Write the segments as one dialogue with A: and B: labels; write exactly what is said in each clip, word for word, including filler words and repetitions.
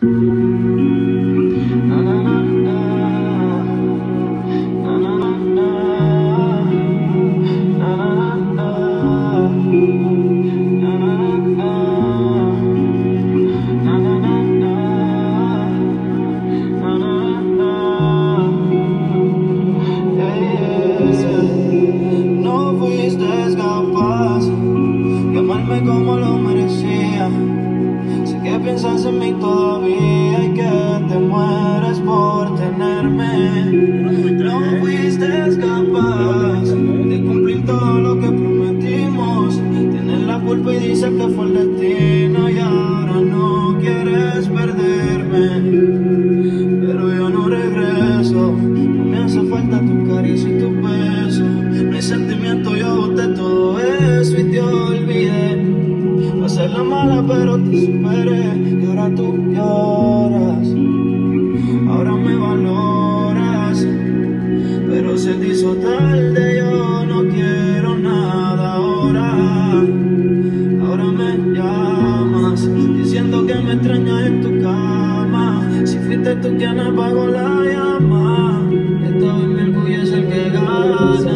A: No fuiste capaz de amarme como lo merecía. Sé que piensas en mí todavía y que te mueres por tenerme. No fuiste capaz de cumplir todo lo que prometimos. Tienes la culpa y dices que fue el destino y ahora no quieres perderme. Pero yo no regreso, no me hace falta tu caricia y tu beso. No hay sentimiento, yo boté todo eso y te olvidé. Pasé la mala pero te superé y ahora tú lloras. Ahora me valoras, pero se te hizo tarde, yo no quiero nada ahora. Ahora me llamas, diciendo que me extrañas en tu cama. Si fuiste tú quien apagó la llama, esta vez mi orgullo es el que gana.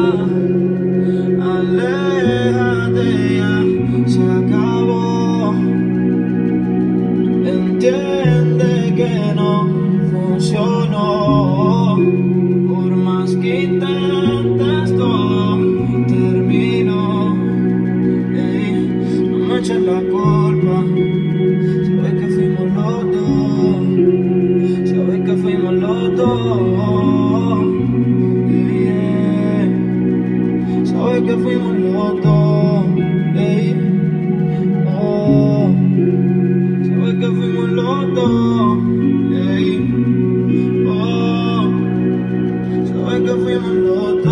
A: Aléjate ya, se acabó. Entiende que no funcionó. Por más que intentes todo, terminó. Ey, no me eches la culpa. Sabes que fuimos los dos. Sabes que fuimos los dos. Yeah. Sabes que fuimos los dos. Ey. Oh. Sabes que fuimos los dos. Ey. Oh. Sabes que fuimos los dos.